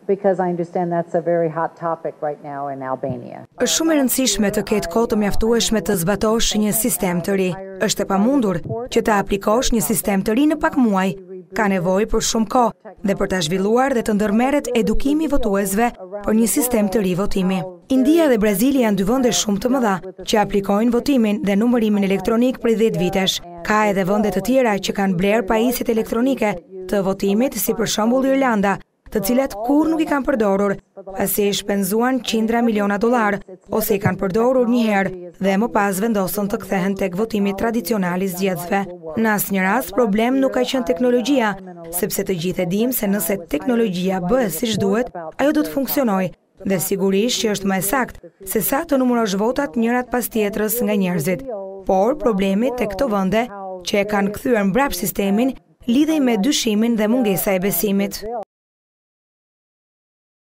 because I understand that's a very hot topic right now in Albania. Është shumë e rëndësishme të ketë kohë të mjaftueshme të zbatosh një sistem të ri. Është e pamundur që të aplikosh një sistem të ri në pak muaj. Ka nevojë për shumë kohë dhe për ta zhvilluar dhe të ndërmerret edukimi i votuesve për një sistem të ri votimi. India dhe Brazili janë dy vende shumë të mëdha që aplikojnë votimin dhe numërimin elektronik për 10 vitesh. Ka edhe vende të tjera që kanë blerë pajisjet elektronike të votimit, si për shembull Irlanda, të cilat kur nuk i kanë përdorur, pasi i shpenzuan qindra miliona dollar, ose i kanë përdorur një herë dhe më pas vendosën të kthehen tek votimi tradicional i zgjedhësve. Në asnjë rast problem nuk ka qenë teknologjia, sepse të gjithë e dimë se nëse teknologjia bëhet siç duhet, ajo do të funksionojë. Dhe sigurisht që është më e saktë se sa të numërosh votat njërat pas tjetrës nga njerëzit. Por problemi tek këto vende që e kanë kthyer mbrapsht sistemin lidhej me dyshimin dhe mungesa e besimit.